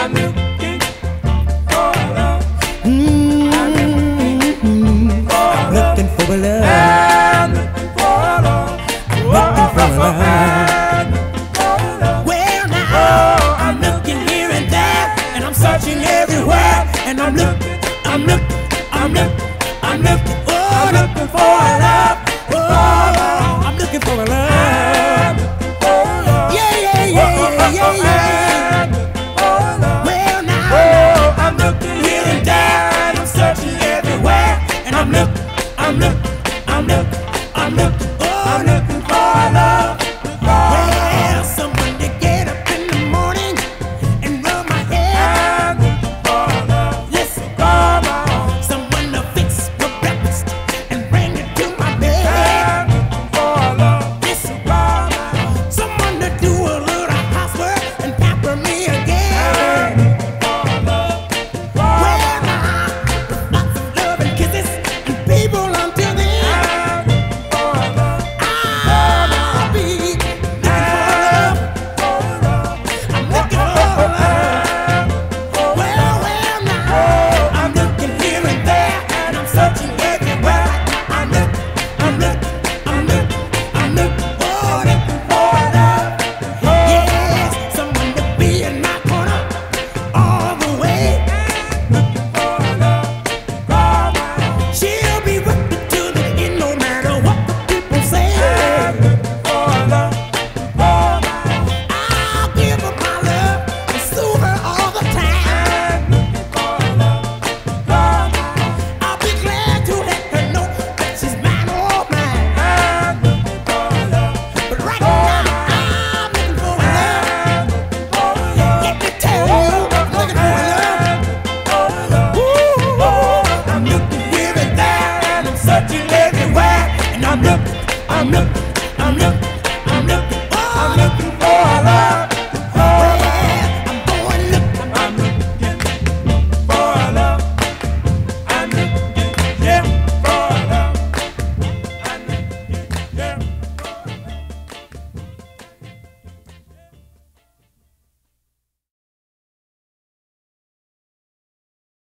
I'm looking for love. I'm looking for love. I'm looking for love. Looking for love. I'm looking for love. Well now, I'm looking here and there, and I'm searching everywhere, and I'm looking for love. I'm looking for love. Yeah. Well now, I'm looking here and there, and I'm searching everywhere, and I'm looking for love. Well, someone to get up in the morning and rub my hair. Listen, someone to fix my breakfast and bring it to my bed. Listen, someone to do a little housework and pamper me again. Well, now, with lots of love and kisses and people until then, I'll be looking for love. Well, now, I'm looking here and there, and I'm searching everywhere. I'm looking for love. Yes, someone to be in my corner all the way. She'll be with me to the end, no matter what the people say. I'll give her my love and soothe her all the time. I'll be glad to let her know that she's mine, all mine. But right now, I'm looking for love. Let me tell you, I'm looking for love. Ooh, I'm looking here and there, and I'm searching everywhere, and I'm looking.